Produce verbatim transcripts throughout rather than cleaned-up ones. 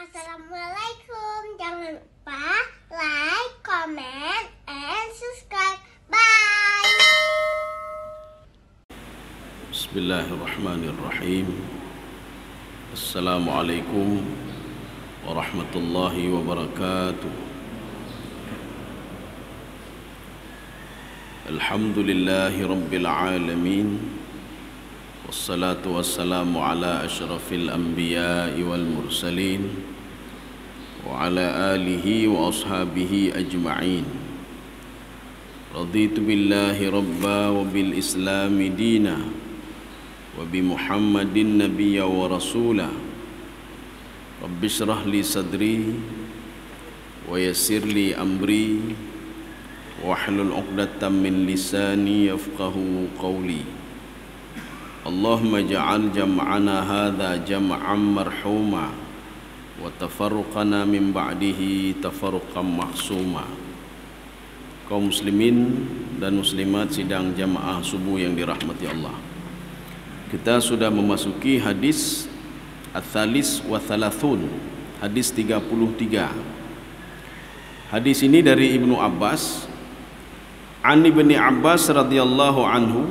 Assalamualaikum. Jangan lupa like, comment, and subscribe. Bye. Bismillahirrahmanirrahim. Assalamualaikum warahmatullahi wabarakatuh. Alhamdulillahi rabbil alamin. Wassalatu wassalamu ala ashrafil anbiya'i wal mursalin wa ala alihi wa ashabihi ajma'in. Raditu billahi rabba wa bil islami dina wa bi muhammadin nabiyya wa rasula. Rabbi shrah li sadri wa yassir li amri wahlul 'uqdatam min lisani yafqahu qawli. Allahumma ja'al jam'ana hadha jam'an marhuma wa tafarruqana min ba'dihi tafarruqan mahsuma. Kaum muslimin dan muslimat sidang jamaah subuh yang dirahmati Allah, kita sudah memasuki hadis Ats-Tsalis wa Tsalathun, hadis tiga puluh tiga. Hadis ini dari Ibnu Abbas, An Ibni Abbas radhiyallahu anhu,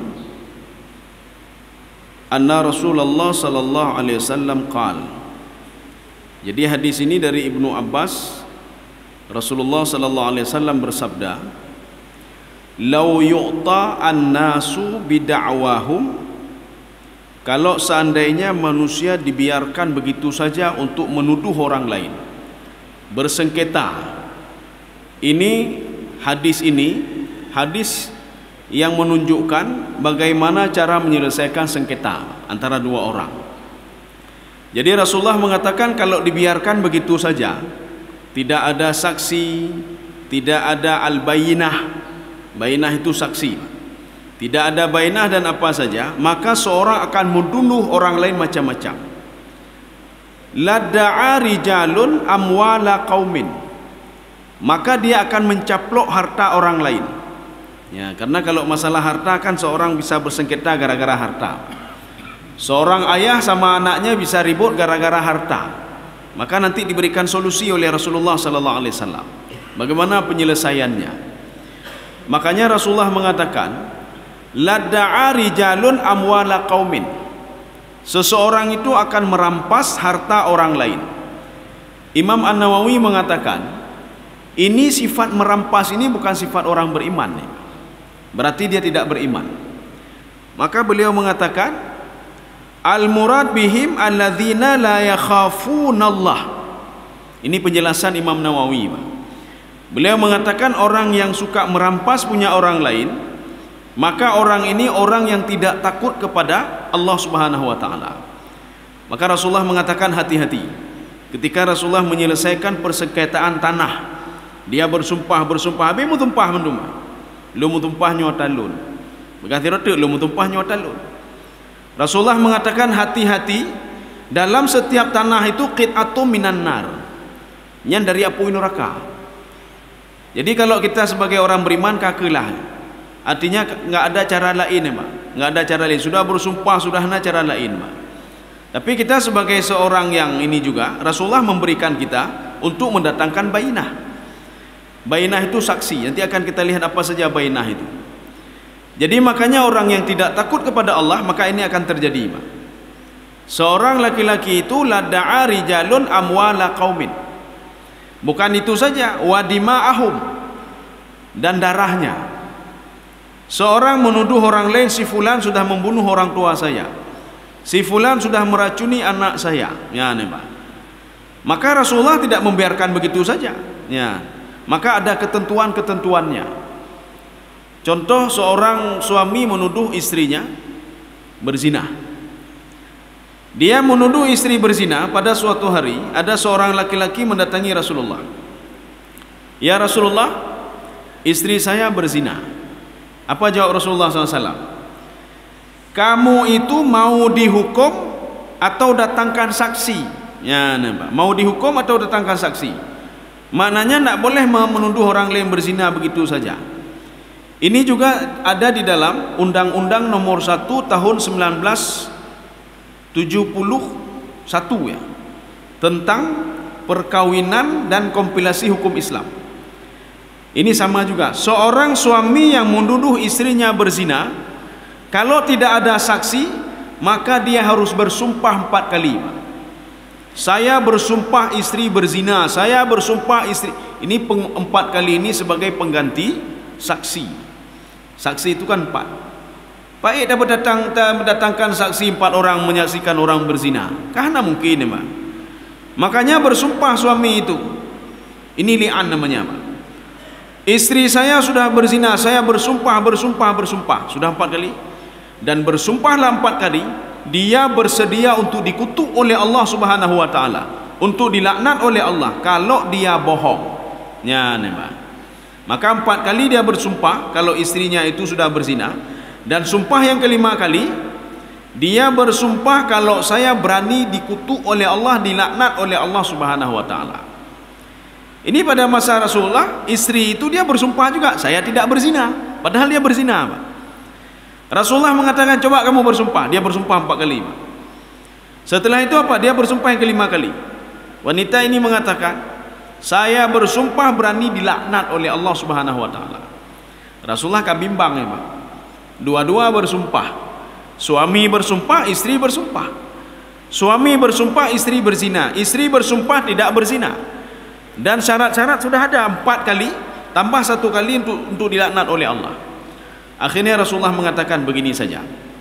anna Rasulullah sallallahu alaihi wasallam qala. Jadi hadis ini dari Ibnu Abbas, Rasulullah sallallahu alaihi wasallam bersabda, "Lau yu'ta an-nasu bid'awahum." Kalau seandainya manusia dibiarkan begitu saja untuk menuduh orang lain, bersengketa. Ini hadis ini hadis yang menunjukkan bagaimana cara menyelesaikan sengketa antara dua orang. Jadi Rasulullah mengatakan kalau dibiarkan begitu saja, tidak ada saksi, tidak ada al-bayyinah. Bayyinah itu saksi. Tidak ada bayyinah dan apa saja, maka seorang akan menuduh orang lain macam-macam. Ladda'a rijalun amwala qaumin. Maka dia akan mencaplok harta orang lain. Ya, karena kalau masalah harta kan seorang bisa bersengketa gara-gara harta. Seorang ayah sama anaknya bisa ribut gara-gara harta. Maka nanti diberikan solusi oleh Rasulullah sallallahu alaihi wasallam. Bagaimana penyelesaiannya? Makanya Rasulullah mengatakan, ladda'a rijalun amwala qaumin. Seseorang itu akan merampas harta orang lain. Imam An-Nawawi mengatakan, ini sifat merampas ini bukan sifat orang beriman nih. Berarti dia tidak beriman. Maka beliau mengatakan, al-murad bihim alladzina la yakhafunallah. Ini penjelasan Imam Nawawi. Beliau mengatakan orang yang suka merampas punya orang lain, maka orang ini orang yang tidak takut kepada Allah Subhanahu wa taala. Maka Rasulullah mengatakan hati-hati. Ketika Rasulullah menyelesaikan persengketaan tanah, dia bersumpah bersumpah habis mu tumpah menduma. Lu mutumpah nyotalun. Berganti rotek lu mutumpah nyotalun. Rasulullah mengatakan hati-hati, dalam setiap tanah itu qit'atun minan nar. Yang dari api neraka. Jadi kalau kita sebagai orang beriman kakelah. Artinya enggak ada cara lain, Pak. Enggak ada cara lain. Sudah bersumpah sudah ada cara lain, Pak. Tapi kita sebagai seorang yang ini juga Rasulullah memberikan kita untuk mendatangkan bayyinah. Bayyinah itu saksi. Nanti akan kita lihat apa saja bayyinah itu. Jadi makanya orang yang tidak takut kepada Allah, maka ini akan terjadi. Seorang laki-laki itu ladda'a rijalun amwala qaumin. Bukan itu saja, wa dima'ahum, dan darahnya. Seorang menuduh orang lain, si fulan sudah membunuh orang tua saya. Si fulan sudah meracuni anak saya. Ya, nih, Pak. Maka Rasulullah tidak membiarkan begitu saja. Ya. Maka ada ketentuan-ketentuannya. Contoh, seorang suami menuduh istrinya berzina. Dia menuduh istri berzina. Pada suatu hari ada seorang laki-laki mendatangi Rasulullah. Ya Rasulullah, istri saya berzina. Apa jawab Rasulullah shallallahu alaihi wasallam? Kamu itu mau dihukum atau datangkan saksi? Ya, nampak. Mau dihukum atau datangkan saksi? Maknanya tidak boleh menuduh orang lain berzina begitu saja. Ini juga ada di dalam Undang-Undang Nomor satu Tahun sembilan belas tujuh puluh satu ya, tentang perkawinan dan kompilasi hukum Islam. Ini sama juga, seorang suami yang menuduh istrinya berzina, kalau tidak ada saksi, maka dia harus bersumpah empat kali. Saya bersumpah istri berzina, saya bersumpah istri. Ini empat kali ini sebagai pengganti saksi. Saksi itu kan empat. Baik dapat datang mendatangkan saksi empat orang menyaksikan orang berzina, karena mungkin memang. Makanya bersumpah suami itu. Ini li'an namanya, Pak. Istri saya sudah berzina, saya bersumpah, bersumpah, bersumpah. Sudah empat kali. Dan bersumpahlah empat kali, dia bersedia untuk dikutuk oleh Allah Subhanahu wa taala, untuk dilaknat oleh Allah kalau dia bohong. Ya, nampak. Maka empat kali dia bersumpah kalau istrinya itu sudah berzina. Dan sumpah yang kelima kali, dia bersumpah kalau saya berani dikutuk oleh Allah, dilaknat oleh Allah Subhanahu wa taala. Ini pada masa Rasulullah, istri itu dia bersumpah juga, saya tidak berzina, padahal dia berzina, Pak. Rasulullah mengatakan, coba kamu bersumpah. Dia bersumpah empat kali, Pak. Setelah itu apa? Dia bersumpah yang kelima kali. Wanita ini mengatakan, saya bersumpah berani dilaknat oleh Allah Subhanahu wa taala. Rasulullah kan bimbang, ya, Pak. Dua-dua bersumpah. Suami bersumpah, istri bersumpah. Suami bersumpah, istri berzina. Istri bersumpah tidak berzina. Dan syarat-syarat sudah ada empat kali, tambah satu kali untuk untuk dilaknat oleh Allah. Akhirnya Rasulullah mengatakan begini saja,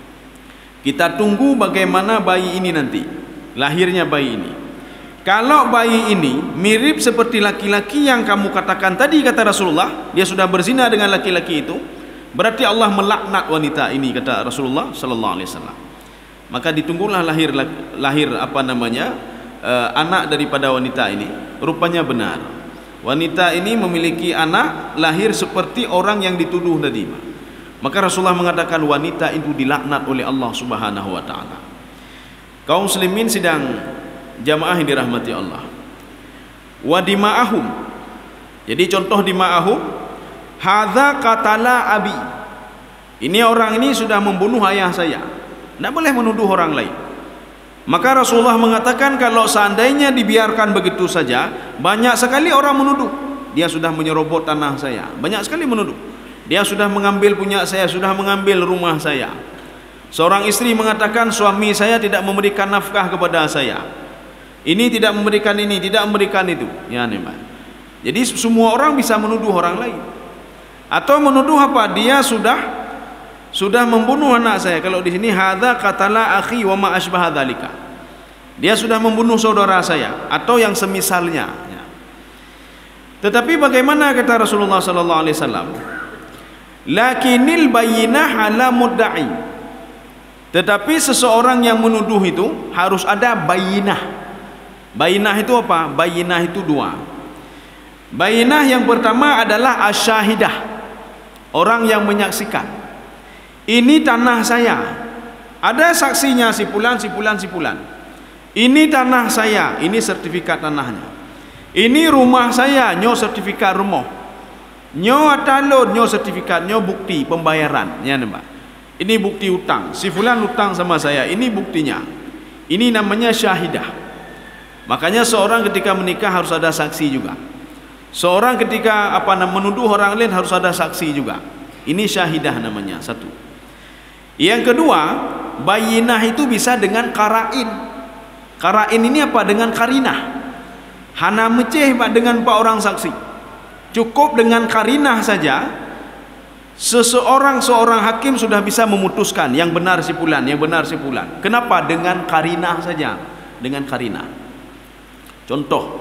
kita tunggu bagaimana bayi ini nanti, lahirnya bayi ini. Kalau bayi ini mirip seperti laki-laki yang kamu katakan tadi, kata Rasulullah, dia sudah berzina dengan laki-laki itu, berarti Allah melaknat wanita ini, kata Rasulullah sallallahu alaihi wasallam. Maka ditunggulah lahir lahir apa namanya Uh, anak daripada wanita ini. Rupanya benar, wanita ini memiliki anak lahir seperti orang yang dituduh tadi. Maka Rasulullah mengatakan wanita itu dilaknat oleh Allah Subhanahu wa taala. Kaum muslimin sidang jamaah yang dirahmati Allah. Wa dima'ahum. Jadi contoh dima'ahum, hadza qatala abi. Ini orang ini sudah membunuh ayah saya. Tidak boleh menuduh orang lain. Maka Rasulullah mengatakan, kalau seandainya dibiarkan begitu saja, banyak sekali orang menuduh dia sudah menyerobot tanah saya, banyak sekali menuduh dia sudah mengambil punya saya, sudah mengambil rumah saya. Seorang istri mengatakan, suami saya tidak memberikan nafkah kepada saya, ini tidak memberikan ini, tidak memberikan itu. Ya, nemah. Jadi semua orang bisa menuduh orang lain. Atau menuduh apa? Dia sudah sudah membunuh anak saya. Kalau di sini hadza qatala akhi wa ma asbaha dzalika. Dia sudah membunuh saudara saya atau yang semisalnya. Ya. Tetapi bagaimana kata Rasulullah sallallahu alaihi wasallam? Lakinil bayyinah ala mudda'i. Tetapi seseorang yang menuduh itu harus ada bayyinah. Bayyinah itu apa? Bayyinah itu dua. Bayyinah yang pertama adalah asyahidah, orang yang menyaksikan. Ini tanah saya, ada saksinya si fulan, si fulan, si fulan. Ini tanah saya, ini sertifikat tanahnya. Ini rumah saya, nyo sertifikat rumah. Nyo atalon, nyo sertifikat, nyo bukti pembayaran. Ya, nampak. Ini bukti utang. Si fulan utang sama saya, ini buktinya. Ini namanya syahidah. Makanya seorang ketika menikah harus ada saksi juga. Seorang ketika apa namanya menuduh orang lain harus ada saksi juga. Ini syahidah namanya, satu. Yang kedua, bayinah itu bisa dengan karain. Karain ini apa? Dengan karinah. Hana meceh dengan empat orang saksi. Cukup dengan karinah saja, seseorang seorang hakim sudah bisa memutuskan yang benar si fulan, yang benar si fulan. Kenapa? Dengan karinah saja, dengan karinah. Contoh,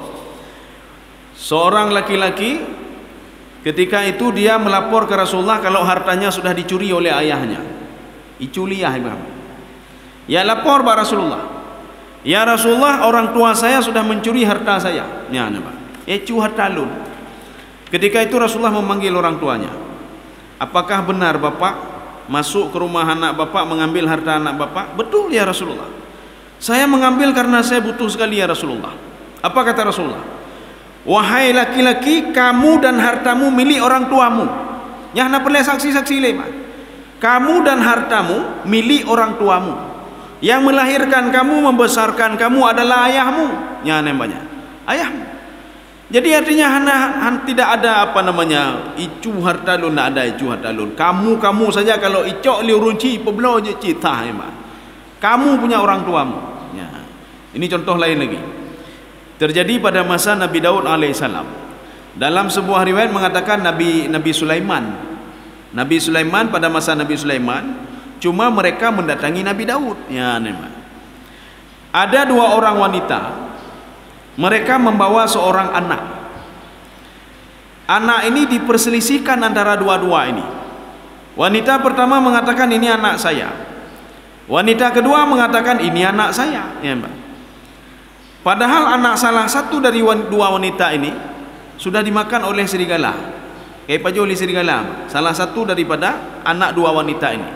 seorang laki-laki ketika itu dia melapor ke Rasulullah kalau hartanya sudah dicuri oleh ayahnya. Iculiyah, Imam. Ya, lapor pada Rasulullah. Ya Rasulullah, orang tua saya sudah mencuri harta saya. Ya, nampak. Ecu harta lun. Ketika itu Rasulullah memanggil orang tuanya. Apakah benar bapak masuk ke rumah anak bapak mengambil harta anak bapak? Betul ya Rasulullah. Saya mengambil karena saya butuh sekali ya Rasulullah. Apa kata Rasulullah? Wahai laki-laki, kamu dan hartamu milik orang tuamu. Nyah na perlu saksi-saksi lema. Kamu dan hartamu milik orang tuamu. Yang melahirkan kamu, membesarkan kamu adalah ayahmu. Nyah nembanya. ayahmu. Jadi artinya hana, han, tidak ada apa namanya icu harta lun, tidak ada icu harta lun. Kamu kamu saja kalau icok liu runci peblo je cita emang. Kamu punya orang tuamu. Ya. Ini contoh lain lagi. Terjadi pada masa Nabi Daud alaihissalam. Dalam sebuah riwayat mengatakan Nabi Nabi Sulaiman. Nabi Sulaiman pada masa Nabi Sulaiman cuma mereka mendatangi Nabi Daud. Ya, memang. Ada dua orang wanita. Mereka membawa seorang anak. Anak ini diperselisihkan antara dua-dua ini. Wanita pertama mengatakan ini anak saya. Wanita kedua mengatakan ini anak saya. Ya, Mbak. Padahal anak salah satu dari dua wanita ini sudah dimakan oleh serigala. Kayak paju oleh serigala. Salah satu daripada anak dua wanita ini.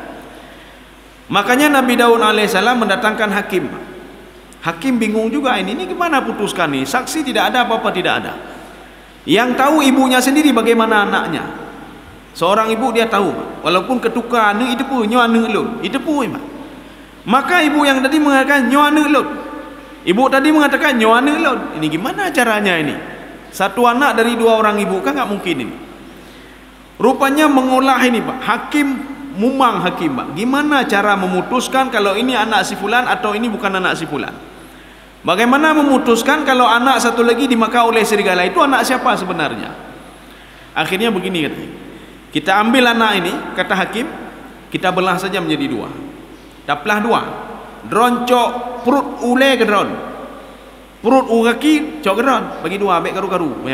Makanya Nabi Daud alaihissalam mendatangkan hakim. Hakim bingung juga ini, ini gimana putuskan nih? Saksi tidak ada, apa-apa tidak ada. Yang tahu ibunya sendiri bagaimana anaknya. Seorang ibu dia tahu, walaupun ketukar ane itu pun nyo ane elun, itu pun. Maka ibu yang tadi mengatakan nyo ane elun. Ibu tadi mengatakan nyo ane elun. Ini gimana caranya ini? Satu anak dari dua orang ibu kan enggak mungkin ini. Rupanya mengolah ini, Pak. Hakim mumang hakim, Pak. Gimana cara memutuskan kalau ini anak si fulan atau ini bukan anak si fulan? Bagaimana memutuskan kalau anak satu lagi dimakan oleh serigala itu anak siapa sebenarnya? Akhirnya begini katanya. Kita ambil anak ini, kata hakim, kita belah saja menjadi dua. Daplah dua. Dron cok perut ule ke dron. Perut u kaki cok ke dron. Bagi dua, baik karu-karu.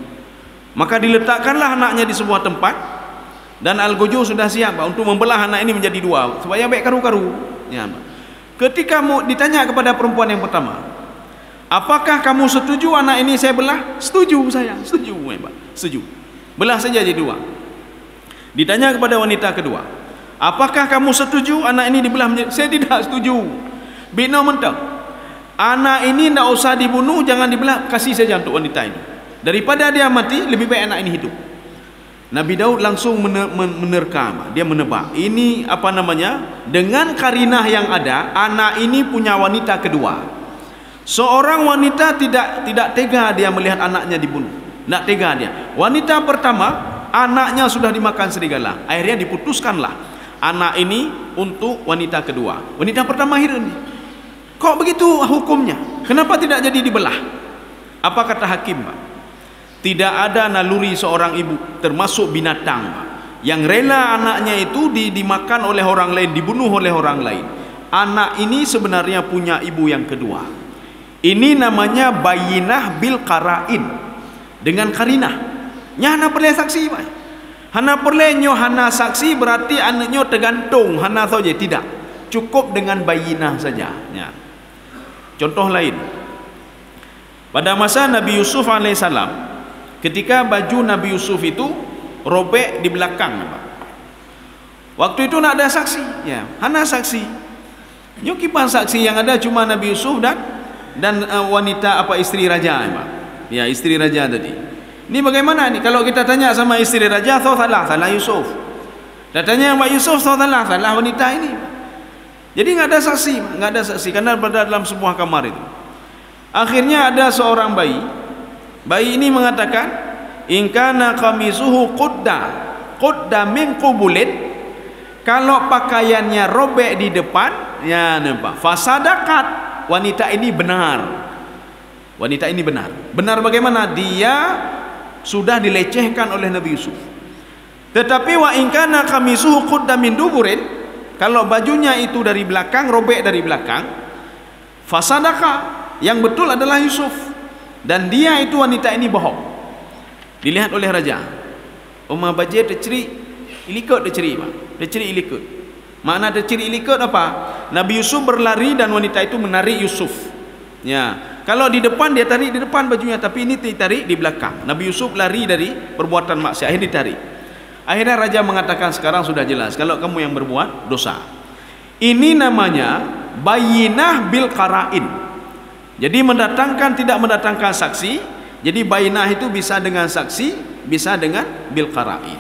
Maka diletakkanlah anaknya di sebuah tempat. Dan Al-Gojo sudah siap Pak, untuk membelah anak ini menjadi dua supaya baik karu-karu. Ya, ketika mau ditanya kepada perempuan yang pertama, apakah kamu setuju anak ini saya belah? Setuju saya, setuju Pak, setuju. Belah saja jadi dua. Ditanya kepada wanita kedua, apakah kamu setuju anak ini dibelah menjadi? Saya tidak setuju. Bina mentang. Anak ini tidak usah dibunuh, jangan dibelah, kasih saja untuk wanita ini. Daripada dia mati, lebih baik anak ini hidup. Nabi Daud langsung menerka, dia menebak. Ini apa namanya? Dengan karinah yang ada, anak ini punya wanita kedua. Seorang wanita tidak tidak tega dia melihat anaknya dibunuh. Tidak tega dia. Wanita pertama, anaknya sudah dimakan serigala. Akhirnya diputuskanlah anak ini untuk wanita kedua. Wanita pertama heran. Kok begitu hukumnya? Kenapa tidak jadi dibelah? Apa kata hakim, Pak? Tidak ada naluri seorang ibu, termasuk binatang, yang rela anaknya itu dimakan oleh orang lain, dibunuh oleh orang lain. Anak ini sebenarnya punya ibu yang kedua. Ini namanya bayinah bil qara'in. Dengan karinah. Nya hana perlu saksi, Pak. Hana perlu nyo hana saksi berarti anaknya tergantung hana saja, tidak. Cukup dengan bayinah saja. Ya. Contoh lain. Pada masa Nabi Yusuf alaihissalam, ketika baju Nabi Yusuf itu robek di belakang, waktu itu nak ada saksi, ya, hana saksi. Nyukipan saksi yang ada cuma Nabi Yusuf dan dan uh, wanita apa istri raja, Pak. Ya, istri raja tadi. Ini bagaimana nih? Kalau kita tanya sama istri raja, so salah, salah Yusuf. Datanya Mbak Yusuf, so salah, salah wanita ini. Jadi nggak ada saksi, nggak ada saksi karena berada dalam sebuah kamar itu. Akhirnya ada seorang bayi. Bayi ini mengatakan, in kana qamisuhu qudda qudda min qubulin, kalau pakaiannya robek di depan, ya nampak, fasadaqat, wanita ini benar. Wanita ini benar. Benar bagaimana? Dia sudah dilecehkan oleh Nabi Yusuf. Tetapi wa in kana qamisuhu qudda min duburin, kalau bajunya itu dari belakang, robek dari belakang, fasadaqa, yang betul adalah Yusuf. Dan dia itu wanita ini bohong. Dilihat oleh raja. Umar bajir terceri ilikut terceri, Pak. Terceri ilikut. Makna terceri ilikut apa? Nabi Yusuf berlari dan wanita itu menarik Yusuf. Ya, kalau di depan dia tarik di depan bajunya, tapi ini ditarik di belakang. Nabi Yusuf lari dari perbuatan maksiat, akhirnya ditarik. Akhirnya raja mengatakan, sekarang sudah jelas kalau kamu yang berbuat dosa. Ini namanya bayinah bil qara'in. Jadi mendatangkan tidak mendatangkan saksi. Jadi bayinah itu bisa dengan saksi, bisa dengan bil qara'in.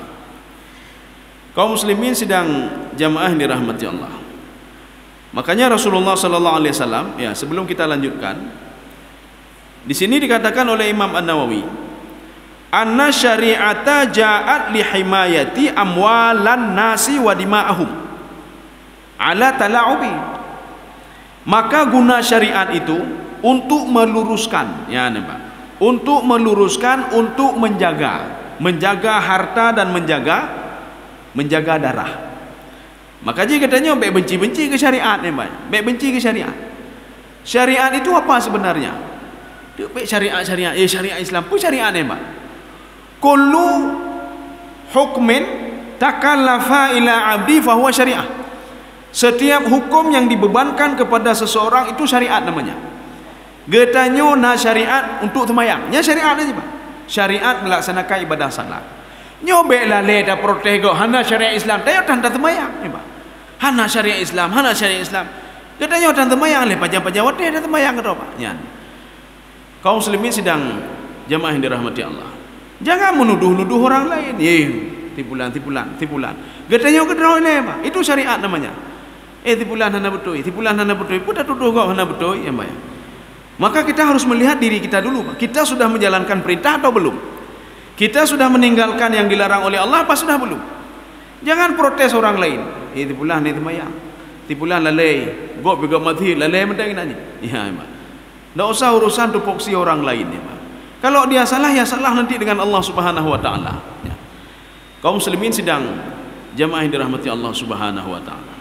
Kaum muslimin sidang jamaah yang dirahmati Allah. Makanya Rasulullah sallallahu alaihi wasallam, ya, sebelum kita lanjutkan, Di sini dikatakan oleh Imam An-Nawawi, anna syari'ata ja'at li himayati amwalan nasi wa dima'ahum ala tala'ubi. Maka guna syariat itu untuk meluruskan, ya nampak, untuk meluruskan, untuk menjaga, menjaga harta dan menjaga menjaga darah. Maka dia katanya baik benci-benci ke syariat ni, baik benci ke syariat. Syariat itu apa sebenarnya? Dia baik syariat-syariat, eh syariat Islam pun syariat ni, Pak. Kullu hukmin takallafa ila 'abdi fa huwa syariah. Setiap hukum yang dibebankan kepada seseorang itu syariat namanya. Getanyo na syariat untuk sembahyang. Nya syariat aja, Pak. Syariat melaksanakan ibadah salat. Nyobek lale dah protes go hana syariat Islam. Tayo tanda sembahyang, Pak. Hana syariat Islam, hana syariat Islam. Getanyo tanda sembahyang le pajang-pajang wate dah sembahyang ke Pak. Nya. Kaum muslimin sedang jamaah yang dirahmati Allah. Jangan menuduh-nuduh orang lain. Eh, tipulan, tipulan, tipulan. Getanyo ke draw le, Pak. Itu syariat namanya. Eh, tipulan hana betul, tipulan hana betul. Pun dah tuduh kau hana betul, ya, Pak. Maka kita harus melihat diri kita dulu, Pak. Kita sudah menjalankan perintah atau belum? Kita sudah meninggalkan yang dilarang oleh Allah apa sudah belum? Jangan protes orang lain. Eh, tipulan ni temayang. Tipulan lalai. Gok juga mati, lalai mendak nanya. Ya, Pak. Tak usah urusan tupoksi orang lain, ya, Pak. Kalau dia salah, ya salah nanti dengan Allah Subhanahu wa taala. Ya. Kaum muslimin sedang jamaah yang dirahmati Allah Subhanahu wa taala.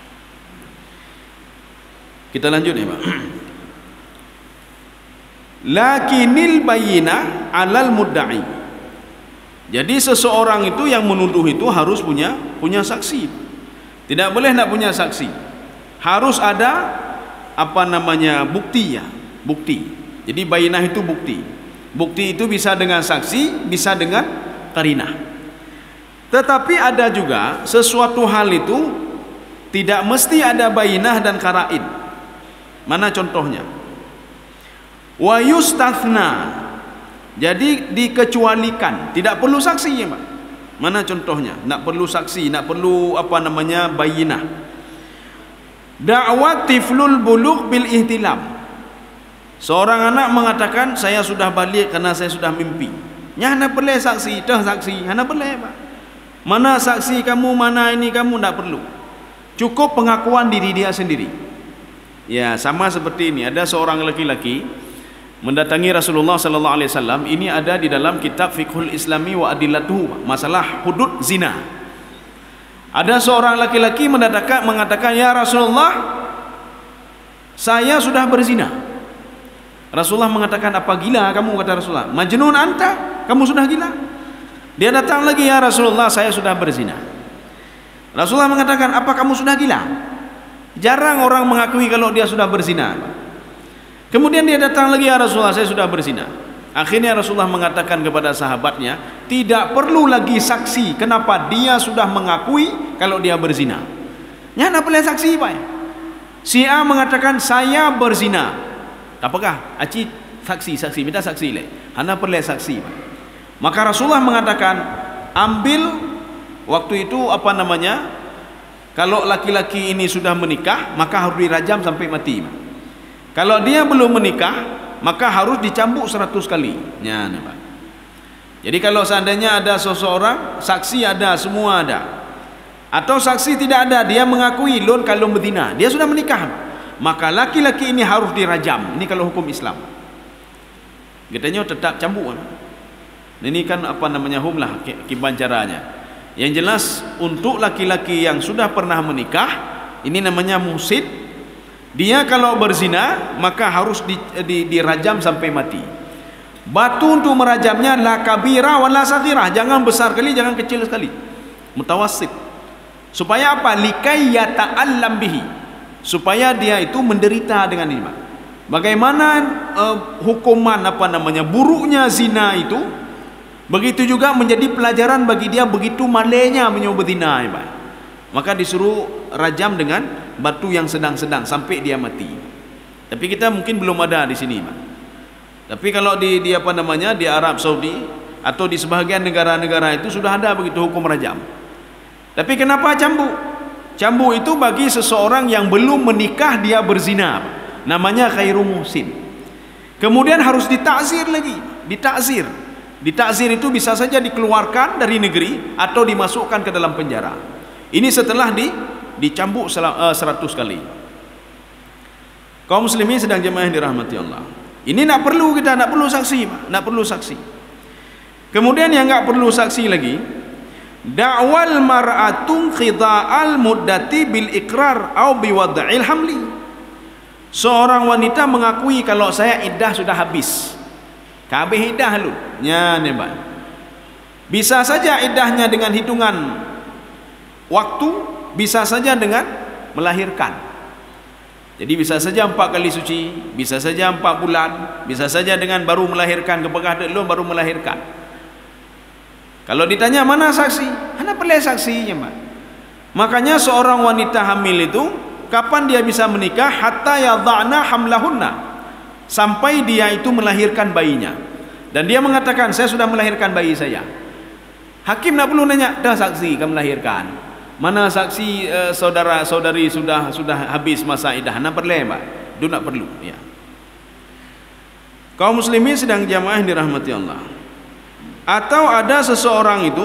Kita lanjut ya, Pak. Lakinil bayyinah 'alal mudda'i. Jadi seseorang itu yang menuduh itu harus punya punya saksi. Tidak boleh nak punya saksi. Harus ada apa namanya bukti ya, bukti. Jadi bayyinah itu bukti. Bukti itu bisa dengan saksi, bisa dengan qarinah. Tetapi ada juga sesuatu hal itu tidak mesti ada bayyinah dan qara'in. Mana contohnya? Wa yustathna. Jadi dikecualikan, tidak perlu saksi ya, Pak. Mana contohnya? Nak perlu saksi, nak perlu apa namanya bayyinah. Da'wat tiflul bulugh bil ihtilam. Seorang anak mengatakan saya sudah balik karena saya sudah mimpi. Nya hana perlu saksi, dah saksi, hana perlu, Pak. Mana saksi kamu, mana ini kamu, tak perlu. Cukup pengakuan diri dia sendiri. Ya, sama seperti ini. Ada seorang laki-laki mendatangi Rasulullah sallallahu alaihi wasallam. Ini ada di dalam kitab Fiqhul Islami wa Adillatuhu, masalah hudud zina. Ada seorang laki-laki mendatangi mengatakan, "Ya Rasulullah, saya sudah berzina." Rasulullah mengatakan, "Apa gila kamu?" kata Rasulullah. "Majnun anta? Kamu sudah gila?" Dia datang lagi, "Ya Rasulullah, saya sudah berzina." Rasulullah mengatakan, "Apa kamu sudah gila?" Jarang orang mengakui kalau dia sudah berzina. Kemudian dia datang lagi, "Ya Rasulullah, saya sudah berzina." Akhirnya Rasulullah mengatakan kepada sahabatnya, tidak perlu lagi saksi. Kenapa? Dia sudah mengakui kalau dia berzina. Ya, nak boleh saksi, Pak. Si A mengatakan saya berzina. Apakah? Aci saksi, saksi, minta saksi le. Hana perlu saksi, Pak. Maka Rasulullah mengatakan, ambil waktu itu apa namanya? Kalau laki-laki ini sudah menikah, maka harus dirajam sampai mati. Kalau dia belum menikah, maka harus dicambuk seratus kali. Ya, nih, Pak. Jadi kalau seandainya ada seseorang, saksi ada, semua ada. Atau saksi tidak ada, dia mengakui lon kalau berzina, dia sudah menikah, maka laki-laki ini harus dirajam. Ini kalau hukum Islam. Katanya tetap cambuk. Ini kan apa namanya hum lah kiban caranya. Yang jelas untuk laki-laki yang sudah pernah menikah, ini namanya musid. Dia kalau berzina maka harus di, di, dirajam sampai mati. Batu untuk merajamnya la kabira wala saghirah, jangan besar sekali, jangan kecil sekali, mutawassit. Supaya apa? Likai yata'allam bihi, supaya dia itu menderita dengan ini. Bagaimana uh, hukuman apa namanya buruknya zina itu, begitu juga menjadi pelajaran bagi dia begitu malainya menyoba zina, ya, maka disuruh rajam dengan batu yang sedang-sedang sampai dia mati. Tapi kita mungkin belum ada di sini, Pak. Tapi kalau di, di apa namanya di Arab Saudi atau di sebahagian negara-negara itu sudah ada begitu hukum rajam. Tapi kenapa cambuk? Cambuk itu bagi seseorang yang belum menikah dia berzina, namanya khairu muhsin. Kemudian harus ditakzir lagi, ditakzir. Ditakzir itu bisa saja dikeluarkan dari negeri atau dimasukkan ke dalam penjara. Ini setelah di dicambuk seratus kali. Kaum muslimin sedang jemaah yang dirahmati Allah. Ini nak perlu kita, nak perlu saksi, nak perlu saksi. Kemudian yang enggak perlu saksi lagi, da'wal mar'atun khida'al muddati bil iqrar au biwad'il hamli. Seorang wanita mengakui kalau saya iddah sudah habis. Habis iddah lu. Nya nebak. Bisa saja iddahnya dengan hitungan waktu, bisa saja dengan melahirkan. Jadi bisa saja empat kali suci, bisa saja empat bulan, bisa saja dengan baru melahirkan, kepegah dek lu baru melahirkan. Kalau ditanya mana saksi? Hana perlu saksinya, Mak. Makanya seorang wanita hamil itu kapan dia bisa menikah? Hatta yadha'na hamlahunna, sampai dia itu melahirkan bayinya. Dan dia mengatakan saya sudah melahirkan bayi saya. Hakim nak perlu nanya, dah saksi kamu melahirkan. Mana saksi uh, saudara-saudari sudah sudah habis masa iddah? Nak perlu, Pak? Itu nak perlu, ya. Kaum muslimin sedang jamaah dirahmati Allah. Atau ada seseorang itu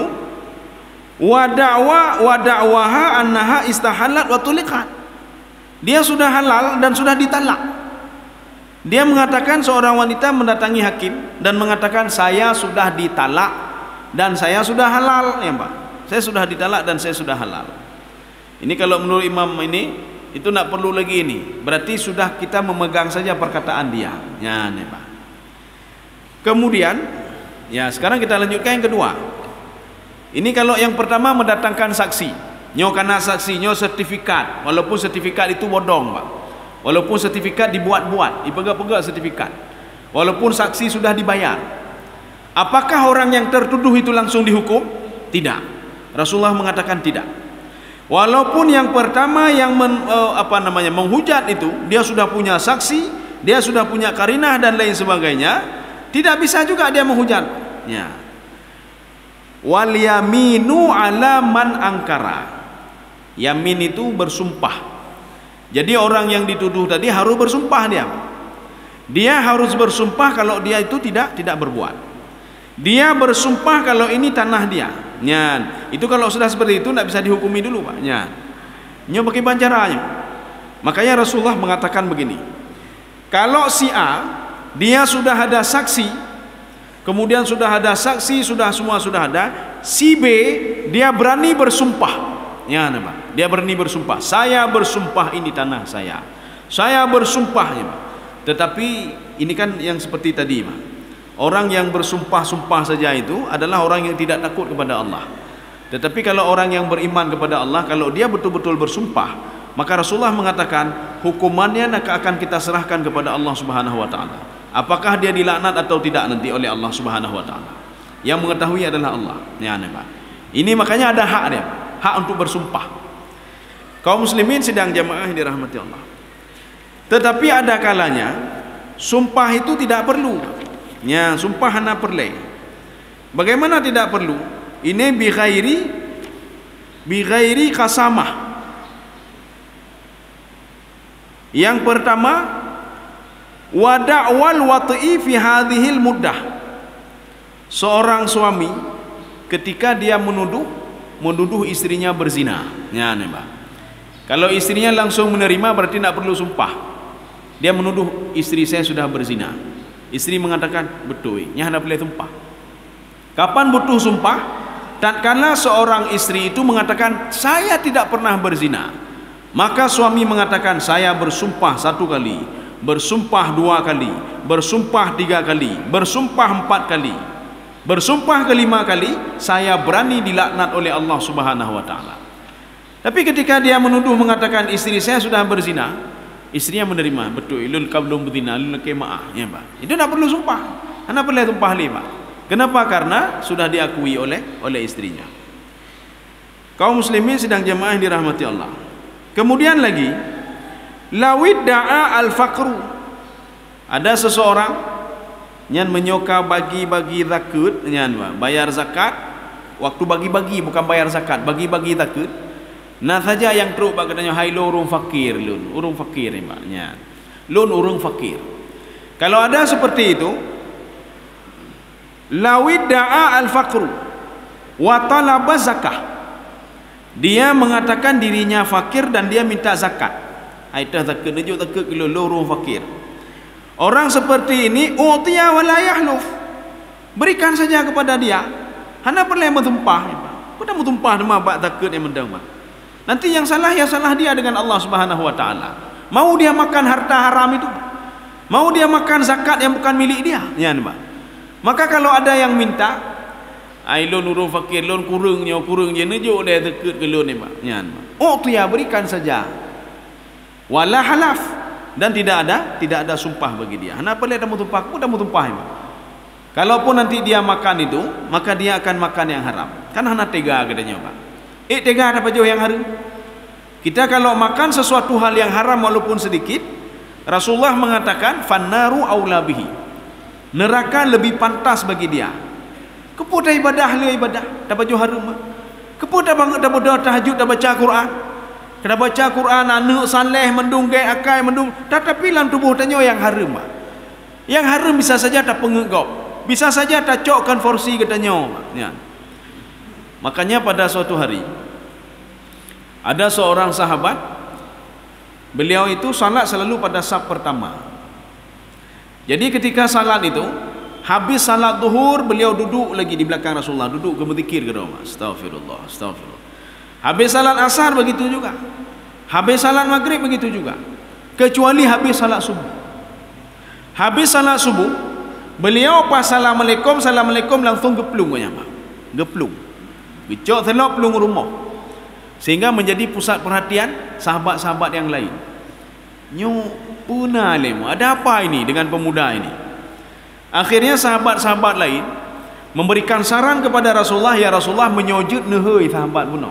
wada'wa wada'waha annaha istahallat wa tuliqat. Dia sudah halal dan sudah ditalak. Dia mengatakan, seorang wanita mendatangi hakim dan mengatakan saya sudah ditalak dan saya sudah halal, ya Pak. Saya sudah ditalak dan saya sudah halal. Ini kalau menurut imam ini itu nak perlu lagi ini. Berarti sudah kita memegang saja perkataan dia. Ya, nih Pak. Kemudian, ya sekarang kita lanjutkan yang kedua. Ini kalau yang pertama mendatangkan saksi. Nyo kana saksi, nyo sertifikat. Walaupun sertifikat itu bodong, Pak. Walaupun sertifikat dibuat-buat, dipegak-pegak sertifikat. Walaupun saksi sudah dibayar. Apakah orang yang tertuduh itu langsung dihukum? Tidak. Rasulullah mengatakan tidak. Walaupun yang pertama yang men, uh, apa namanya menghujat itu dia sudah punya saksi, dia sudah punya karinah dan lain sebagainya, tidak bisa juga dia menghujat. Ya. Wal yaminu ala man angkara. Yamin itu bersumpah. Jadi orang yang dituduh tadi harus bersumpah dia. Dia harus bersumpah kalau dia itu tidak tidak berbuat. Dia bersumpah kalau ini tanah dia. Nyan. Itu kalau sudah seperti itu tidak bisa dihukumi dulu, Pak. Nyan. Nyo pakai bancaranya. Makanya Rasulullah mengatakan begini. Kalau si A dia sudah ada saksi, kemudian sudah ada saksi, sudah semua sudah ada, si B dia berani bersumpah. Ya, Pak. Dia berani bersumpah. Saya bersumpah ini tanah saya. Saya bersumpah, ya, Pak. Tetapi ini kan yang seperti tadi, Pak. Orang yang bersumpah-sumpah saja itu adalah orang yang tidak takut kepada Allah. Tetapi kalau orang yang beriman kepada Allah, kalau dia betul-betul bersumpah, maka Rasulullah mengatakan hukumannya akan kita serahkan kepada Allah Subhanahu wa taala. Apakah dia dilaknat atau tidak nanti oleh Allah Subhanahu wa taala. Yang mengetahui adalah Allah. Ya, Pak. Ini makanya ada hak dia. Hak untuk bersumpah. Kaum muslimin sedang jamaah dirahmati Allah. Tetapi ada kalanya sumpah itu tidak perlu. Ya, sumpah hana perle. Bagaimana tidak perlu? Ini bi ghairi bi ghairi qasamah. Yang pertama, wa da'wal wat'i fi hadhil muddah. Seorang suami ketika dia menuduh menuduh istrinya berzina. Ya, nih, Pak. Kalau istrinya langsung menerima berarti tidak perlu sumpah. Dia menuduh istri saya sudah berzina. Istri mengatakan betul, nya hendak boleh sumpah. Kapan butuh sumpah? Tatkala seorang istri itu mengatakan saya tidak pernah berzina. Maka suami mengatakan saya bersumpah satu kali, bersumpah dua kali, bersumpah tiga kali, bersumpah empat kali, bersumpah kelima kali, saya berani dilaknat oleh Allah Subhanahu wa taala. Tapi ketika dia menuduh mengatakan istri saya sudah berzina, istrinya menerima, betul, ilul kablum berzina, ilul kemaah, ya Pak. Itu tidak perlu sumpah. Anda perlu sumpah lima. Kenapa? Karena sudah diakui oleh oleh istrinya. Kaum muslimin sedang jemaah yang dirahmati Allah. Kemudian lagi, lawid da'a al-faqru. Ada seseorang yang menyoka bagi-bagi zakat, yang bayar zakat, waktu bagi-bagi bukan bayar zakat, bagi-bagi zakat. Nah saja yang teruk katanya, hai lo urung fakir, lun urung fakir ni maknya, lun urung fakir. Kalau ada seperti itu, lawidda'a al-faqru wa talaba zakah. Dia mengatakan dirinya fakir dan dia minta zakat. Aidah zakat nunjuk zakat kilo lorong fakir. Orang seperti ini utiya wa la yahluf. Berikan saja kepada dia. Hana perlu bertumpah. Pada bertumpah nama bak zakat yang mendang. Nanti yang salah ya salah dia dengan Allah Subhanahu wa taala. Mau dia makan harta haram itu, mau dia makan zakat yang bukan milik dia. Ya, nampak. Maka kalau ada yang minta, ai lon urung fakir, lon kurungnya kurung je nejuk dia dekat ke lon ni, Pak. Ya, nampak. Oh, tu ya berikan saja. Wala halaf, dan tidak ada tidak ada sumpah bagi dia. Kenapa dia dah mau tumpah? Aku dah mau tumpah, Pak. Kalaupun nanti dia makan itu, maka dia akan makan yang haram. Kan hana tega katanya, Pak. Eh tega ada apa jauh yang haram? Kita kalau makan sesuatu hal yang haram walaupun sedikit, Rasulullah mengatakan fannaru aula bihi. Neraka lebih pantas bagi dia. Kepada ibadah le ibadah, dah baju haram. Kepada banget dah berdoa tahajud, dah baca Quran. Kena baca Quran anak saleh mendunggai akai mendung, tetapi dalam tubuh tanya yang haram. Yang haram bisa saja tak pengegop, bisa saja tak cokkan forsi katanya. Ya. Makanya pada suatu hari ada seorang sahabat, beliau itu salat selalu pada saf pertama. Jadi ketika salat itu, habis salat zuhur, beliau duduk lagi di belakang Rasulullah, duduk berzikir ke rumah. Astagfirullah, astagfirullah. Habis salat asar begitu juga. Habis salat maghrib begitu juga. Kecuali habis salat subuh. Habis salat subuh, beliau pas assalamualaikum, assalamualaikum langsung geplung katanya, Pak. Geplung. Gecok telok pelung rumah. Sehingga menjadi pusat perhatian sahabat-sahabat yang lain. Nyu punah lemu, ada apa ini dengan pemuda ini? Akhirnya sahabat-sahabat lain memberikan saran kepada Rasulullah, ya Rasulullah menyojud nehoi sahabat bunuh.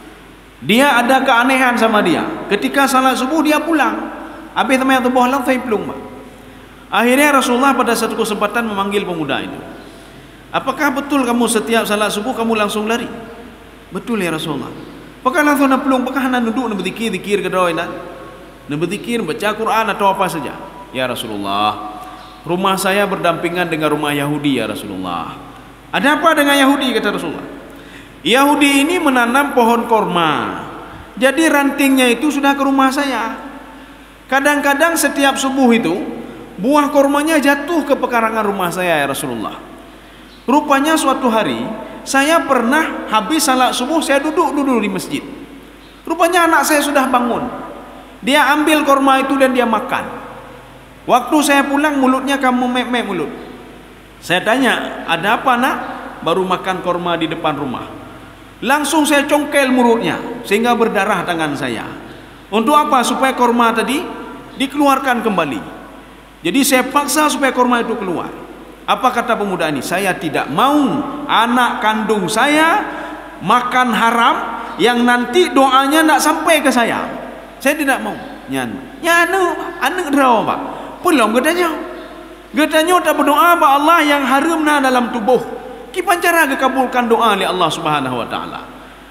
Dia ada keanehan sama dia. Ketika salat subuh dia pulang. Habis teman yang tubuh lang saya pelung. Akhirnya Rasulullah pada satu kesempatan memanggil pemuda itu. Apakah betul kamu setiap salat subuh kamu langsung lari? Betul ya Rasulullah. Apakah langsung nak pelung? Apakah nak duduk nak berzikir, zikir ke doa nak? Nak berzikir, baca Quran atau apa saja? Ya Rasulullah, rumah saya berdampingan dengan rumah Yahudi ya Rasulullah. Ada apa dengan Yahudi kata Rasulullah? Yahudi ini menanam pohon korma. Jadi rantingnya itu sudah ke rumah saya. Kadang-kadang setiap subuh itu buah kormanya jatuh ke pekarangan rumah saya ya Rasulullah. Rupanya suatu hari saya pernah habis salat subuh, saya duduk-duduk di masjid. Rupanya anak saya sudah bangun. Dia ambil korma itu dan dia makan. Waktu saya pulang mulutnya kamu memek mulut. Saya tanya, ada apa nak? Baru makan korma di depan rumah. Langsung saya congkel mulutnya sehingga berdarah tangan saya. Untuk apa? Supaya korma tadi dikeluarkan kembali. Jadi saya paksa supaya korma itu keluar. Apa kata pemuda ini? Saya tidak mau anak kandung saya makan haram yang nanti doanya tidak sampai ke saya. Saya tidak mau. Nyan, nyanu, anak draw pak. Belum katanya. Katanya tak berdoa ba Allah yang haramna dalam tubuh. Kipan cara dikabulkan doa oleh Allah Subhanahu Wa Taala.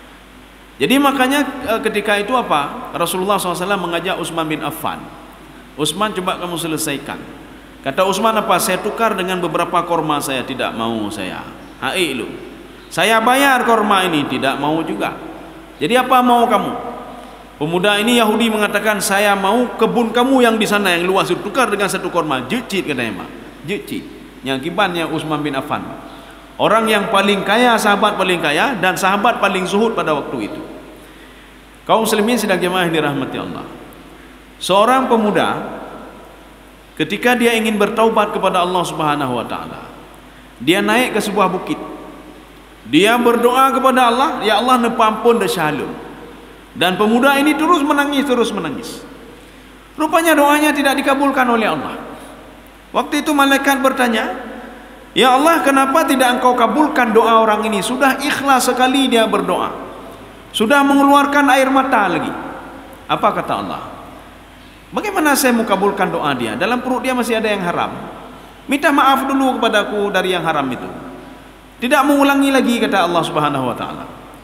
Jadi makanya ketika itu apa? Rasulullah shallallahu alaihi wasallam mengajak Utsman bin Affan. Utsman, coba kamu selesaikan. Kata Utsman, apa? Saya tukar dengan beberapa korma saya. Tidak mau saya. Hai lu. Saya bayar korma ini. Tidak mau juga. Jadi apa mau kamu? Pemuda ini Yahudi mengatakan, saya mau kebun kamu yang di sana yang luas itu tukar dengan satu korma. Jecit katanya, Mak. Jecit. Yang kibannya Utsman bin Affan. Orang yang paling kaya, sahabat paling kaya dan sahabat paling zuhud pada waktu itu. Kaum muslimin sedang jemaah yang dirahmati Allah. Seorang pemuda ketika dia ingin bertaubat kepada Allah Subhanahu Wa Taala, dia naik ke sebuah bukit. Dia berdoa kepada Allah, ya Allah nepampun deshalum. Dan pemuda ini terus menangis, terus menangis. Rupanya doanya tidak dikabulkan oleh Allah. Waktu itu malaikat bertanya, ya Allah, kenapa tidak engkau kabulkan doa orang ini? Sudah ikhlas sekali dia berdoa, sudah mengeluarkan air mata lagi. Apa kata Allah? Bagaimana saya mau kabulkan doa dia? Dalam perut dia masih ada yang haram. Minta maaf dulu kepadaku dari yang haram itu. Tidak mengulangi lagi, kata Allah Subhanahu Wa Taala.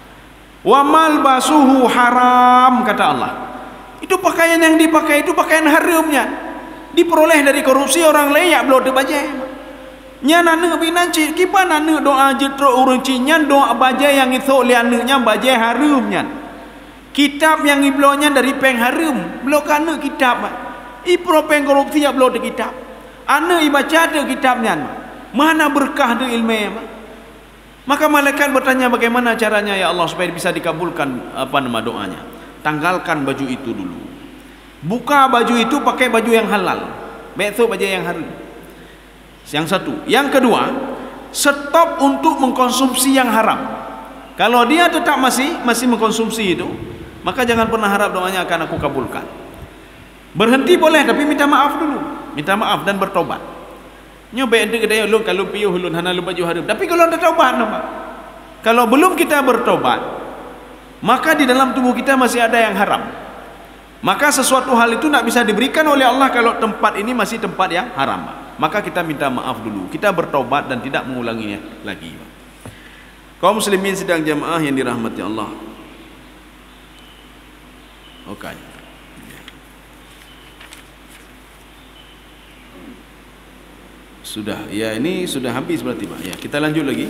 Wa malbasuhu haram, kata Allah. Itu pakaian yang dipakai itu pakaian haramnya. diperoleh dari korupsi orang lain ya belum terbajai. Nya nana binanci kipa nana doa jetro urang cinyan doa bajai yang itu liannya bajai harumnya. Kitab yang iblonya dari peng harum belum kana kitab. Ipro peng korupsi ya belum ada kitab. Ana ibaca ada kitabnya. Mana berkah tu ilmu. Maka malaikat bertanya bagaimana caranya ya Allah supaya bisa dikabulkan apa nama doanya. Tanggalkan baju itu dulu. Buka baju itu pakai baju yang halal. Besok baju yang haram. Yang satu. Yang kedua, stop untuk mengkonsumsi yang haram. Kalau dia tetap masih masih mengkonsumsi itu, maka jangan pernah harap doanya akan aku kabulkan. Berhenti boleh, tapi minta maaf dulu. Minta maaf dan bertobat. Nyoba ente kedai ulun kalau piuh ulun hana lu baju haram. Tapi kalau anda taubat nama. Kalau belum kita bertobat, maka di dalam tubuh kita masih ada yang haram. Maka sesuatu hal itu tidak bisa diberikan oleh Allah kalau tempat ini masih tempat yang haram. Maka kita minta maaf dulu. Kita bertobat dan tidak mengulanginya lagi. Kaum muslimin sedang jamaah yang dirahmati Allah. Oke. Okay. Sudah, ya ini sudah habis berarti Pak. Ya, kita lanjut lagi.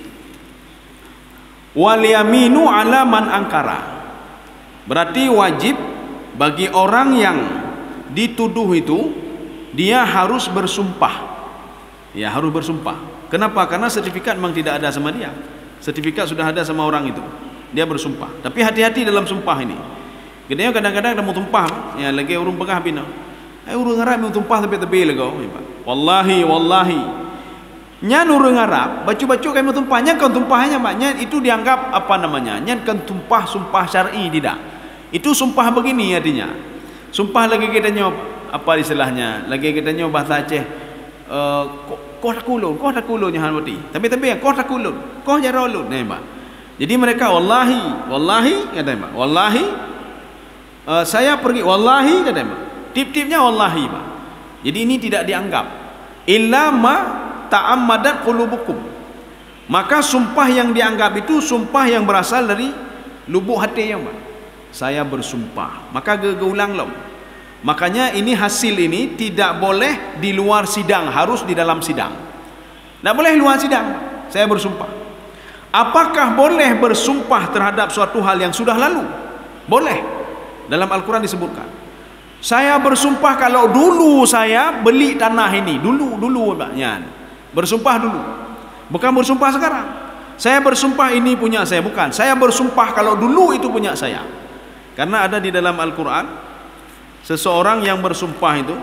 Wal yaminu ala man angkara. Berarti wajib bagi orang yang dituduh itu dia harus bersumpah. Ya, harus bersumpah. Kenapa? Karena sertifikat memang tidak ada sama dia. Sertifikat sudah ada sama orang itu. Dia bersumpah. Tapi hati-hati dalam sumpah ini. Kadang kadang-kadang ada mau tumpah, ya lagi urung pegah bina. Ai urung ngarap mau tumpah tepi-tepi lego, Pak. Wallahi wallahi. Nyan urung ngarap, bacu-bacu kayak mau tumpahnya kan tumpahnya Pak. Nyan itu dianggap apa namanya? Nyan kan tumpah sumpah syar'i tidak. Itu sumpah begini artinya. Sumpah lagi kita nyob apa istilahnya? Lagi kita nyob bahasa Aceh. Eh kau tak kulun, kau tak kulun yang hati. Tapi-tapi kau tak kulun, kau jarang ulun, nih Pak. Jadi mereka wallahi, wallahi kata Pak. Wallahi uh, saya pergi wallahi kata Pak. Tip-tipnya wallahi Pak. Jadi ini tidak dianggap illa ma ta'ammadat qulubukum. Maka sumpah yang dianggap itu sumpah yang berasal dari lubuk hati yang Pak. Saya bersumpah. Maka geulang lom. Makanya ini hasil ini tidak boleh di luar sidang, harus di dalam sidang. Tidak boleh luar sidang. Saya bersumpah. Apakah boleh bersumpah terhadap suatu hal yang sudah lalu? Boleh. Dalam Al-Quran disebutkan. Saya bersumpah kalau dulu saya beli tanah ini. Dulu, dulu maknya. Bersumpah dulu. Bukan bersumpah sekarang. Saya bersumpah ini punya saya. Bukan. Saya bersumpah kalau dulu itu punya saya. Karena ada di dalam Al-Quran. Seseorang yang bersumpah itu.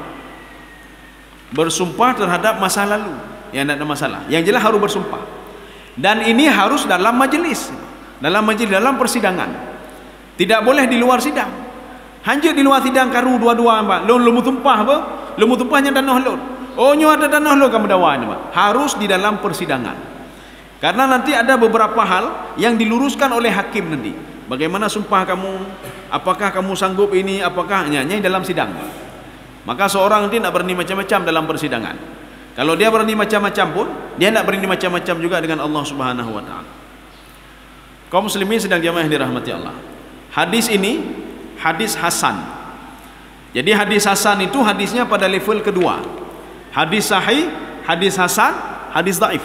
Bersumpah terhadap masa lalu. Yang tidak ada masalah. Yang jelas harus bersumpah. Dan ini harus dalam majelis. Dalam majelis, dalam persidangan. Tidak boleh di luar sidang. Hanya di luar sidang karu dua-dua Pak. Lu lu tumpah apa? Lu tumpahnya tanah lu. Oh nyu ada tanah lu kamu dakwahnya Pak. Harus di dalam persidangan. Karena nanti ada beberapa hal yang diluruskan oleh hakim nanti. Bagaimana sumpah kamu? Apakah kamu sanggup ini? Apakah nyanyi dalam sidang? Maka seorang nanti tidak berani macam-macam dalam persidangan. Kalau dia berani macam-macam pun, dia tidak berani macam-macam juga dengan Allah Subhanahu wa taala. Kaum muslimin sedang jamaah dirahmati Allah. Hadis ini hadis hasan. Jadi hadis hasan itu hadisnya pada level kedua. Hadis sahih, hadis hasan, hadis dhaif.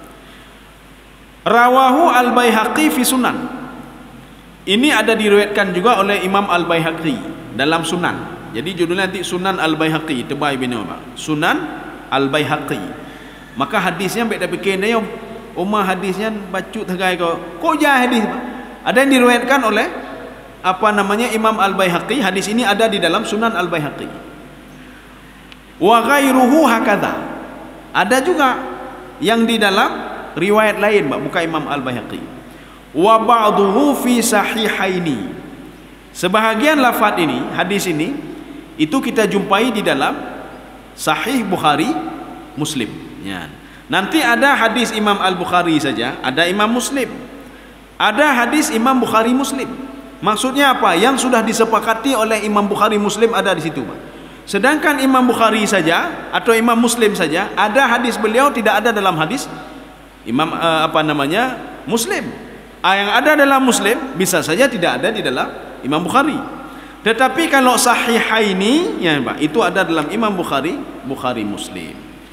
Rawahu Al-Baihaqi fi Sunan. Ini ada diriwayatkan juga oleh Imam Al-Baihaqi dalam Sunan. Jadi judulnya nanti Sunan Al-Baihaqi, tebai bina Pak. Sunan Al-Baihaqi. Maka hadisnya baik dah fikir dia umma hadisnya bacut tegai ko. Ko jah hadis Pak. Ada yang diriwayatkan oleh apa namanya Imam Al-Baihaqi. Hadis ini ada di dalam Sunan Al-Baihaqi. Wa ghairuhu hakadha. Ada juga yang di dalam riwayat lain Pak, bukan Imam Al-Baihaqi. Wa ba'duhu fi sahihaini. Sebahagian lafaz ini, hadis ini itu kita jumpai di dalam Sahih Bukhari Muslim. Ya. Nanti ada hadis Imam Al-Bukhari saja, ada Imam Muslim. Ada hadis Imam Bukhari Muslim. Maksudnya apa? Yang sudah disepakati oleh Imam Bukhari Muslim ada di situ, Pak. Sedangkan Imam Bukhari saja atau Imam Muslim saja ada hadis beliau tidak ada dalam hadis Imam uh, apa namanya Muslim. Ah, yang ada dalam Muslim bisa saja tidak ada di dalam Imam Bukhari. Tetapi kalau sahihaini ya Pak, itu ada dalam Imam Bukhari, Bukhari Muslim.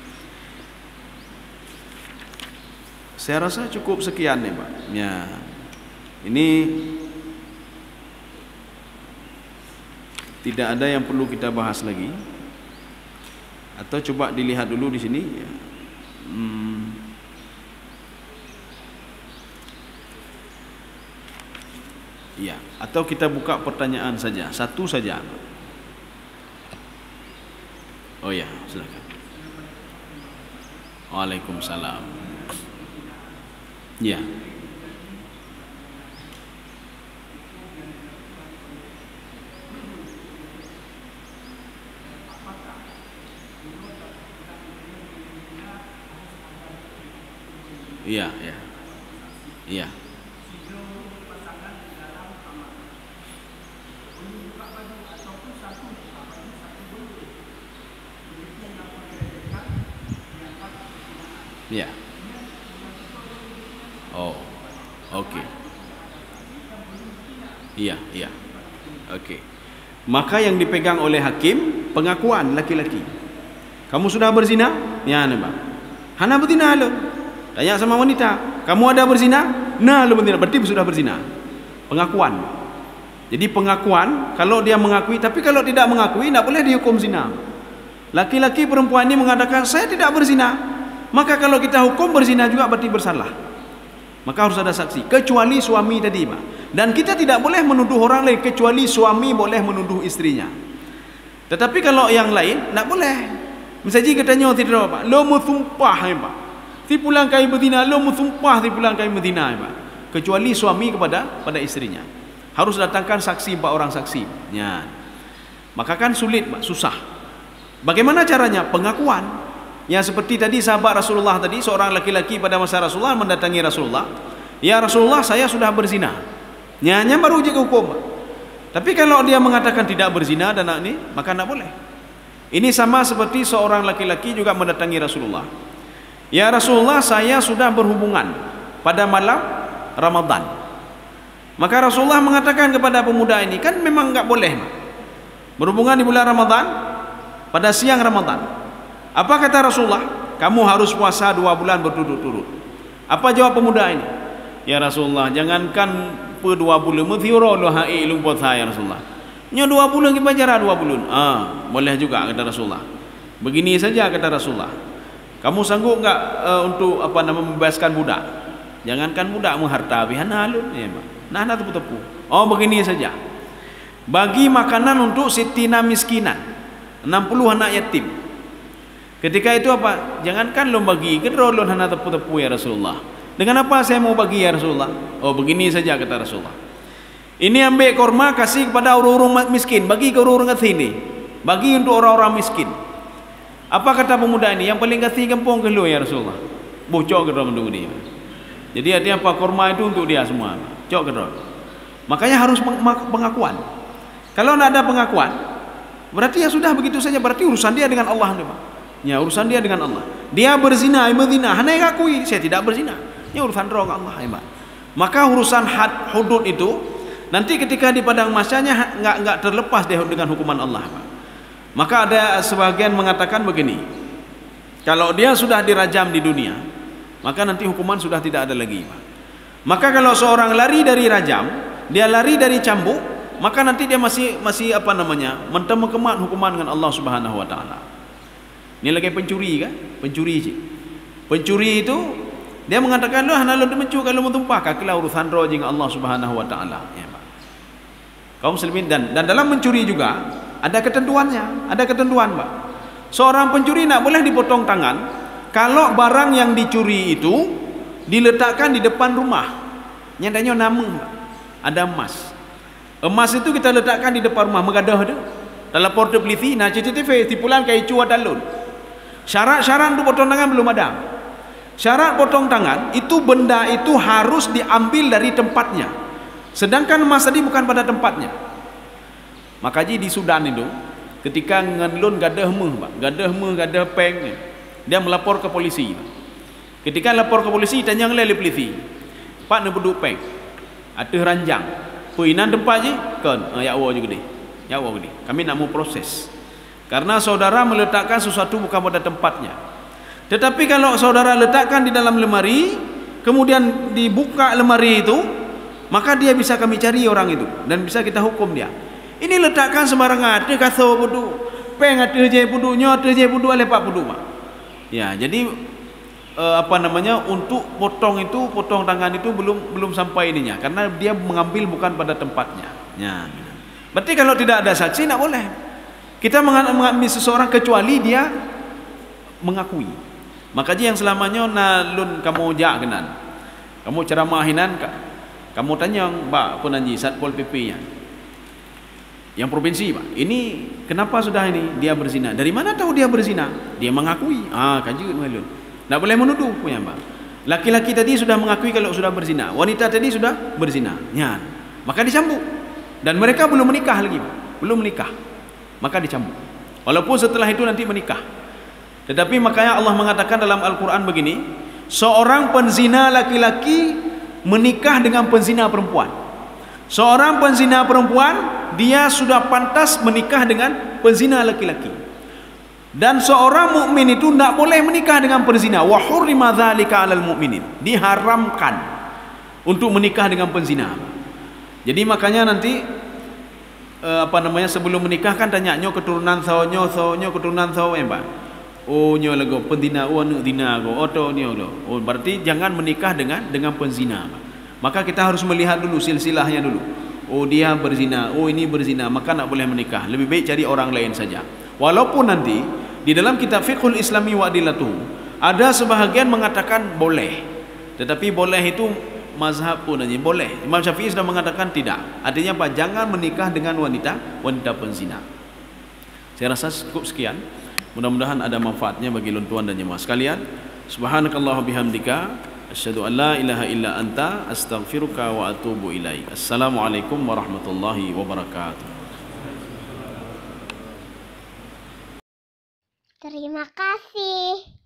Saya rasa cukup sekian nih Pak. Ya. Ini tidak ada yang perlu kita bahas lagi. Atau coba dilihat dulu di sini. Ya. Hmm. Ya, atau kita buka pertanyaan saja, satu saja. Oh ya, silakan. Waalaikumsalam. Ya. Iya, ya. Iya. Ya. Oh. Okey. Iya, iya. Okey. Maka yang dipegang oleh hakim pengakuan laki-laki. Kamu sudah berzina? Ya, nampak. Hana berzina lo. Tanya sama wanita, kamu ada berzina? Nah, lo berzina. Berarti sudah berzina. Pengakuan. Jadi pengakuan, kalau dia mengakui, tapi kalau tidak mengakui, tidak boleh dihukum zina. Laki-laki perempuan ini mengatakan, saya tidak berzina. Maka kalau kita hukum berzina juga berarti bersalah. Maka harus ada saksi. Kecuali suami tadi, Pak. Dan kita tidak boleh menuduh orang lain, kecuali suami boleh menuduh istrinya. Tetapi kalau yang lain, tidak boleh. Misalnya katanya, tidak Pak, lo mau sumpah, Pak. Si pulang kai berzina, lo mau sumpah si pulang kai berzina, Pak. Kecuali suami kepada pada istrinya. Harus datangkan saksi, empat orang saksi. Ya. Maka kan sulit, Pak, susah. Bagaimana caranya? Pengakuan. Ya seperti tadi sahabat Rasulullah tadi, seorang laki-laki pada masa Rasulullah mendatangi Rasulullah. Ya Rasulullah, saya sudah berzina. Nyanya baru je hukum. Tapi kalau dia mengatakan tidak berzina dan ini, maka tidak boleh. Ini sama seperti seorang laki-laki juga mendatangi Rasulullah. Ya Rasulullah, saya sudah berhubungan pada malam Ramadan. Maka Rasulullah mengatakan kepada pemuda ini, kan memang enggak boleh berhubungan di bulan Ramadan pada siang Ramadan. Apa kata Rasulullah? Kamu harus puasa dua bulan berturut-turut. Apa jawab pemuda ini? Ya Rasulullah, jangankan per dua bulan, muthiura lo hai ilung puasa ya Rasulullah. Nya dua bulan kita baca dua bulan. Ah, boleh juga kata Rasulullah. Begini saja kata Rasulullah. Kamu sanggup enggak uh, untuk apa nama membebaskan budak? Jangankan budak mengharta, bihana alun ya, Pak. Nah, nah tepu-tepu. Oh, begini saja. Bagi makanan untuk sitina miskinan, enam puluh anak yatim. Ketika itu apa? Jangankan lo bagi, kedrolon hana tepu-tepu ya Rasulullah. Dengan apa saya mau bagi ya Rasulullah? Oh, begini saja kata Rasulullah. Ini ambil korma kasih kepada orang-orang miskin, bagi ke orang-orang sini. Bagi untuk orang-orang miskin. Apa kata pemuda ini? Yang paling kasih kampung ke lu ya Rasulullah. Bocok ke dalam mendung dia. Jadi artinya apa? Korma itu untuk dia semua. Cok ke dalam. Makanya harus pengakuan. Kalau tidak ada pengakuan, berarti ya sudah begitu saja. Berarti urusan dia dengan Allah. Ya, urusan dia dengan Allah. Dia berzina, berzina. Hanya yang akui, saya tidak berzina. Ini urusan roh Allah. Maka urusan had hudud itu nanti ketika di padang mahsyarnya enggak enggak terlepas dengan hukuman Allah. Maka ada sebagian mengatakan begini, kalau dia sudah dirajam di dunia, maka nanti hukuman sudah tidak ada lagi. Maka kalau seorang lari dari rajam, dia lari dari cambuk, maka nanti dia masih masih apa namanya, mentemukan hukuman dengan Allah Subhanahu Wa Taala. Ini lagi pencuri kan? Pencuri sih. Pencuri itu dia mengatakan, "Loh, hana lo mencuri kalau mentumpah kakilah urusan roh dengan Allah Subhanahu Wa Taala." Ya, Pak. Kaum muslimin dan dan dalam mencuri juga ada ketentuannya, ada ketentuan, Pak. Seorang pencuri tidak boleh dipotong tangan kalau barang yang dicuri itu diletakkan di depan rumah. Nyatanya nama, Pak. Ada emas. Emas itu kita letakkan di depan rumah, mengadah tu. Dalam portal polisi, nah C C T V tipulan kai cu dalun. Syarat-syarat untuk potong tangan belum ada. Syarat potong tangan itu benda itu harus diambil dari tempatnya. Sedangkan emas tadi bukan pada tempatnya. Maka ji di Sudan itu ketika ngelun gadah meh, Pak, gadah meh, gadah peng, dia melapor ke polisi. Ketika lapor ke polisi, tanya oleh polisi, Pak nak beduk peng, ada ranjang, puinan tempat je, kan, ya Allah juga deh. Ya Allah ini, kami nak mau proses. Karena saudara meletakkan sesuatu bukan pada tempatnya. Tetapi kalau saudara letakkan di dalam lemari, kemudian dibuka lemari itu, maka dia bisa kami cari orang itu dan bisa kita hukum dia. Ini letakkan sembarangan, ada kaso pudu, peng ada je pudu, nyo ada je pudu, ale pak pudu mak. Ya, jadi eh, apa namanya, untuk potong itu, potong tangan itu belum belum sampai ininya, karena dia mengambil bukan pada tempatnya. Ya. Berarti kalau tidak ada saksi tidak boleh kita mengambil seseorang kecuali dia mengakui. Makanya yang selamanya nalun kamu jak kenan, kamu ceramahinan, kamu tanya Mbak Penanji Satpol P P nya yang provinsi Pak, ini kenapa sudah ini dia berzina? Dari mana tahu dia berzina? Dia mengakui. Ah, kaji ngalun. Tidak boleh menuduh punya Mbak. Laki-laki tadi sudah mengakui kalau sudah berzina, wanita tadi sudah berzina. Ya, maka dicambuk. Dan mereka belum menikah lagi, Pak. Belum menikah. Maka dicambuk. Walaupun setelah itu nanti menikah. Tetapi makanya Allah mengatakan dalam Al-Quran begini, seorang penzina laki-laki menikah dengan penzina perempuan. Seorang penzina perempuan, dia sudah pantas menikah dengan penzina laki-laki. Dan seorang mukmin itu tidak boleh menikah dengan penzina. Wa hurrima dzalika 'alal mu'minin. Diharamkan untuk menikah dengan penzina. Jadi makanya nanti eh, apa namanya, sebelum menikah kan tanya nyo keturunan sao nyo sao nyo keturunan sao eh, Pak. Oh nyo lego penzina, oh anu zina go oto nyo lo. Oh berarti jangan menikah dengan dengan penzina. Maka kita harus melihat dulu silsilahnya dulu. Oh dia berzina, oh ini berzina, maka tak boleh menikah. Lebih baik cari orang lain saja. Walaupun nanti di dalam kitab Fiqhul Islami wa Adillatuh ada sebahagian mengatakan boleh, tetapi boleh itu mazhab pun aja boleh. Imam Syafi'i sudah mengatakan tidak. Artinya apa? Jangan menikah dengan wanita wanita penzina. Saya rasa cukup sekian. Mudah-mudahan ada manfaatnya bagi tuan dan jemaah sekalian. Subhanakallah bihamdika, asyhadu an la ilaha illa anta, astaghfiruka wa atubu ilaik. Assalamualaikum warahmatullahi wabarakatuh. Terima kasih.